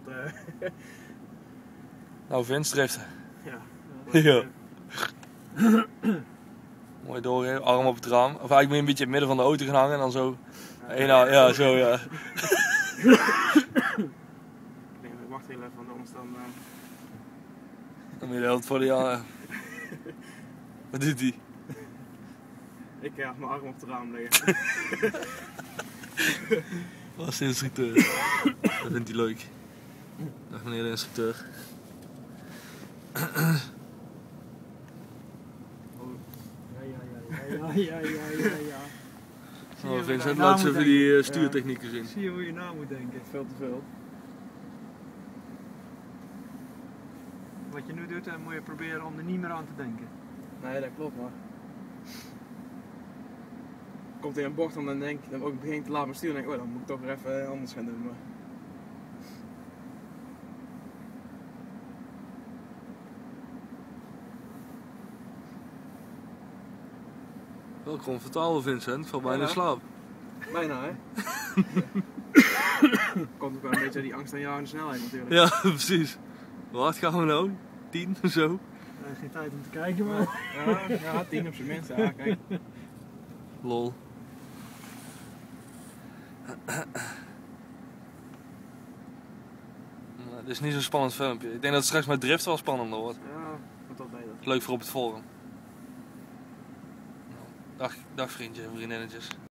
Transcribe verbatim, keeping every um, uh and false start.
Uh... Nou, Vince driften. Ja. Ja. Mooi doorgeven, arm op het raam. Of eigenlijk moet je een beetje in het midden van de auto gaan hangen en dan zo. Ja, ja, ja zo ja. Nee, ik wacht heel even, want anders dan... Uh... Dan moet je de hele tijd voor die aan. Wat doet hij? Ik ga mijn arm op het raam leggen. Dat is de instructeur. Dat vindt hij leuk. Dag meneer de instructeur. Ja, ja, ja, ja, ja. Oh, Vincent, laat eens even die uh, stuurtechnieken ja. zien. Zie je hoe je na moet denken? Veel te veel. Wat je nu doet, dan moet je proberen om er niet meer aan te denken. Nee, dat klopt, maar... Komt in een bocht en dan denk ik, dan ook begin te laten me sturen en denk ik, oh, dan moet ik toch weer even anders gaan doen. Maar... Wel comfortabel, Vincent, ik val bijna in slaap. Bijna, hè? Komt ook wel een beetje die angst aan jou en de snelheid natuurlijk. Ja, precies. Hoe hard gaan we nou? tien of zo? Uh, geen tijd om te kijken, maar... Ja, ja tien op zijn minst, ja, kijk. Lol. Dit is niet zo'n spannend filmpje. Ik denk dat het straks met drift wel spannender wordt. Ja, komt wel beter. Leuk voor op het forum. Dag, dag vriendjes en vriendinnetjes.